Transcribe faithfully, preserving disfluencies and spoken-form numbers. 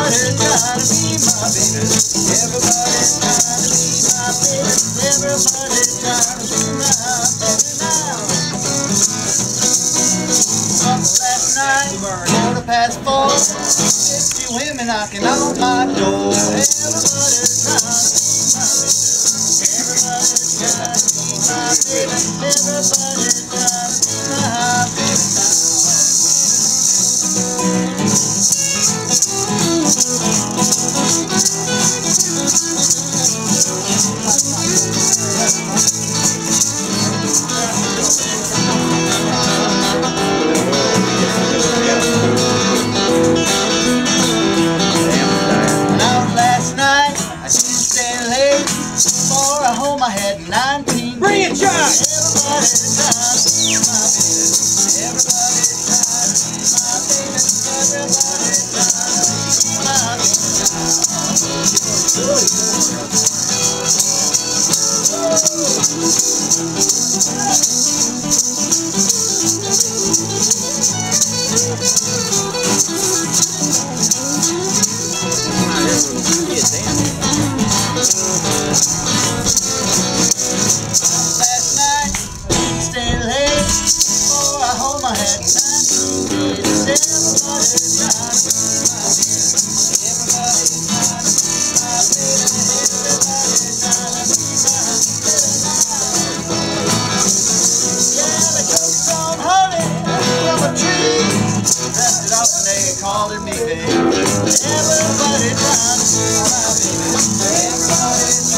Everybody trying to be my baby. Everybody trying to be my baby. Everybody trying to be my baby now. Last night, quarter past four, fifty women knocking on my door. Everybody trying to be my baby. Everybody trying to be my baby. Everybody trying to be my baby now. Home I had nineteen. Bring it, Chuck! Everybody trying to be my baby. Everybody trying to be my baby. Everybody trying to be my Last night, staying late, before I home I had nineteen days. Everybody trying to be my baby. Everybody trying to be my baby. Everybody trying to be my baby. Yeah, they took some honey from a tree, wrapped it up and they called it me, baby. Everybody trying to be my baby. Everybody